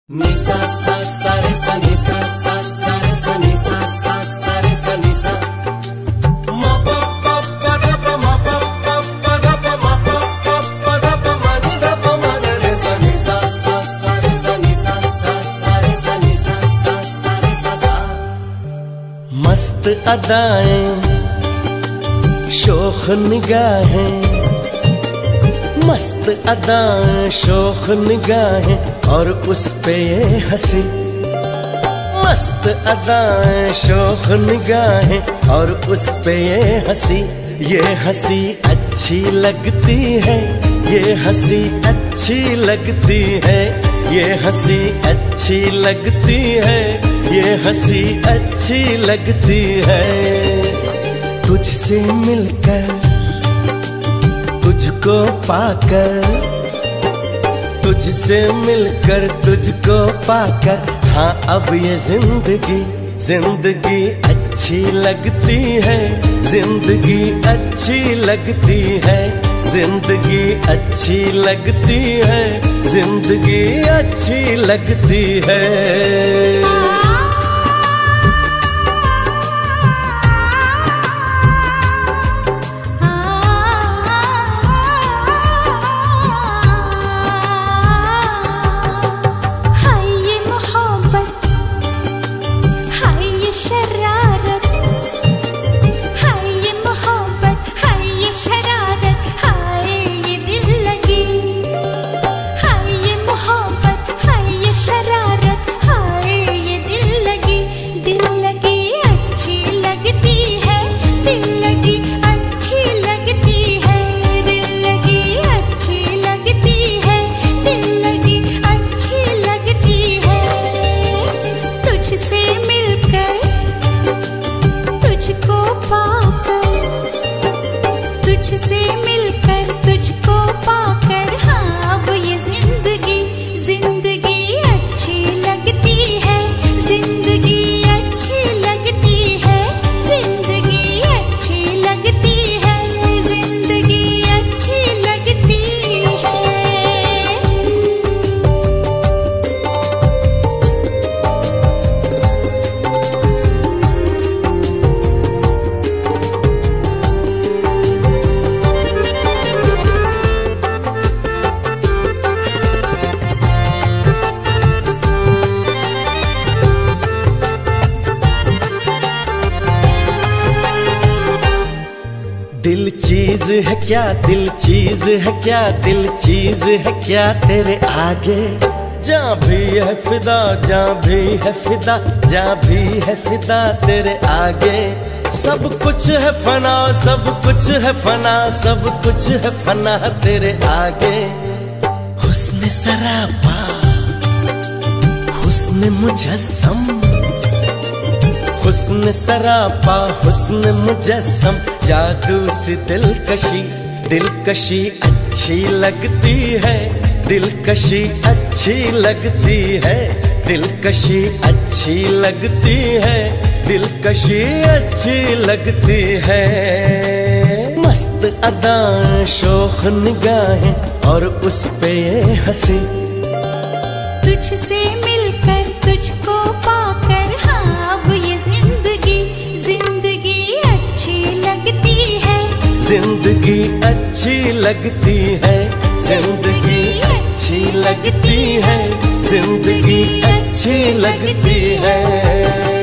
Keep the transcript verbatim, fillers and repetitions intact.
Ni sa sa sa re sa ni sa sa sa re sa ni sa sa sa re sa ni sa ma pa pa pa da pa ma pa pa pa da pa ma pa pa pa da pa ma ni da pa ma re sa ni sa sa sa re sa ni sa sa sa re sa ni sa sa sa re sa sa। मस्त अदाएं शोख निगाहें, मस्त अदाएं शोख निगाहें और उस पे ये हंसी। मस्त अदाएं शोख निगाहें और उस पे ये हंसी। ये हंसी अच्छी लगती है, ये हंसी अच्छी लगती है, ये हंसी अच्छी लगती है, ये हंसी अच्छी लगती है। तुझसे मिलकर तुझको पाकर, तुझसे मिलकर तुझको पाकर, हाँ अब ये जिंदगी जिंदगी अच्छी लगती है, जिंदगी अच्छी लगती है, जिंदगी अच्छी लगती है, जिंदगी अच्छी लगती है। तुझसे मिलकर तुझको पाकर, हाँ अब ये जिंदगी जिंदगी अच्छी लगती है, जिंदगी अच्छी लगती है, जिंदगी अच्छी लगती है, जिंदगी अच्छी लगती है। दिल चीज है क्या, दिल चीज है क्या, दिल चीज है क्या तेरे आगे। जहाँ भी है फिदा, जहाँ भी है फिदा, जहाँ भी है फिदा तेरे आगे। सब कुछ है फना, सब कुछ है फना, सब कुछ है फना तेरे आगे। हुस्न सरापा, हुस्न मुजस्सम, हुस्न सरापा, हुस्न मुजस्सम, जादू सी दिलकशी, दिलकशी अच्छी लगती है, दिलकशी अच्छी लगती है, दिलकशी अच्छी लगती है, दिलकशी अच्छी लगती है। मस्त अदाएं शोख निगाहें और उस पे ये हंसी। तुझसे मिलकर तुझको पाकर, हाँ अब ये जिंदगी जिंदगी अच्छी लगती है, जिंदगी अच्छी लगती है, जिंदगी अच्छी लगती है, जिंदगी अच्छी लगती है।